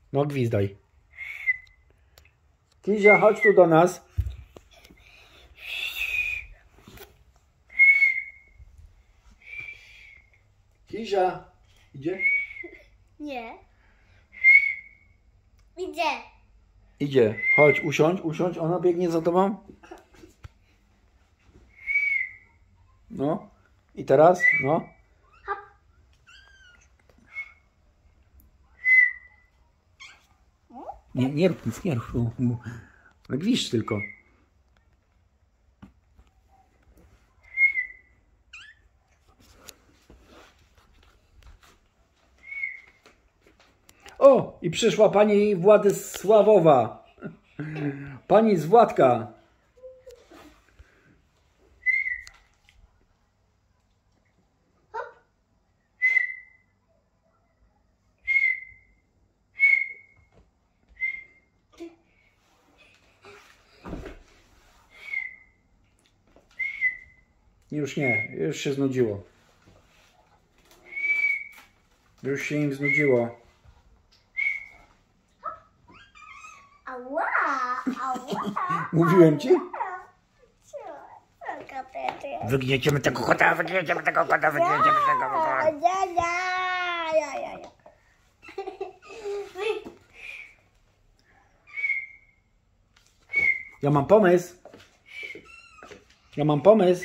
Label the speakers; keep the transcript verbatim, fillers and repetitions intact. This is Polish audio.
Speaker 1: No gwizdaj. Kizia, chodź tu do nas. Kizia, idzie?
Speaker 2: Nie. Idzie.
Speaker 1: Idzie. Chodź, usiądź, usiądź. Ona biegnie za tobą. No. I teraz? No. Nie, nie rób nic, nie rób. No gwizdź tylko. O! I przyszła pani Władysławowa. Pani z Władka. Już nie, już się znudziło. Już się im znudziło.
Speaker 2: Ała, ała.
Speaker 1: Mówiłem ci?
Speaker 2: Ała.
Speaker 1: Wygnieciemy tego kota, wygnieciemy tego kota, wygnieciemy tego kota.
Speaker 2: Ja, ja, ja, ja, ja.
Speaker 1: Ja mam pomysł. Ja mam pomysł.